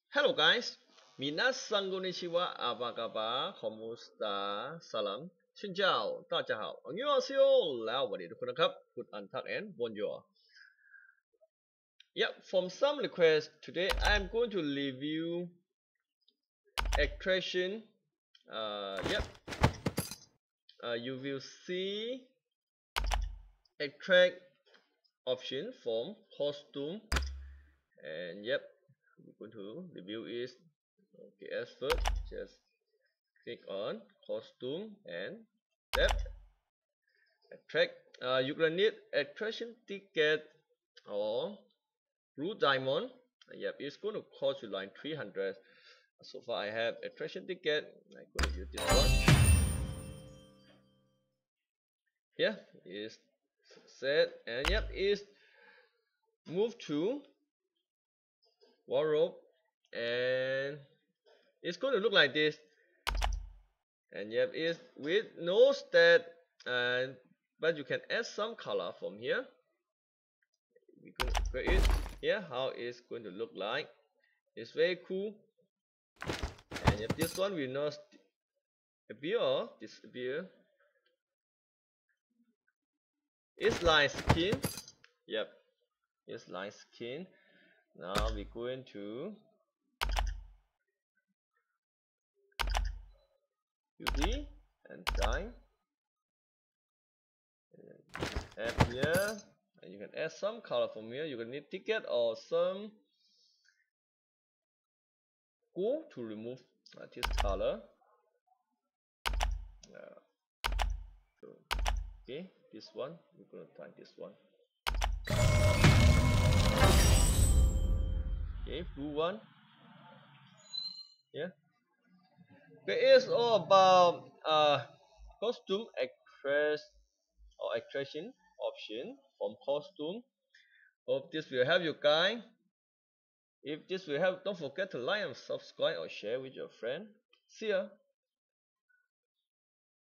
Hello guys, minasan konnichiwa, apa kabar, komusta, salam, xin chào, 大家好, 안녕하세요, แล้วสวัสดีทุกคนนะครับ good antak and bonjour. Yep, from some requests today, I'm going to review extraction. Yep, you will see extract option from costume, and yep, we're going to review is okay. As first, just click on costume and tap extract. You're gonna need extraction ticket or blue diamond. Yep, it's going to cost you like 300. So far I have extraction ticket. I'm going to use this one. Here is set, and yep, is move to wardrobe, and it's going to look like this. And yep, is with no stat, and but you can add some color from here. We can create it here how it's going to look like. It's very cool. And if this one will not appear or disappear, it's like skin. Yep, it's like skin. Now we're going to beauty and time, add here, and you can add some color from here. You can need ticket or some glue to remove this color. Okay, this one we're gonna try this one. Okay, blue one. Yeah. Okay, it's all about costume express or extraction option from costume. Hope this will help you guys. If this will help, don't forget to like and subscribe or share with your friend. See ya.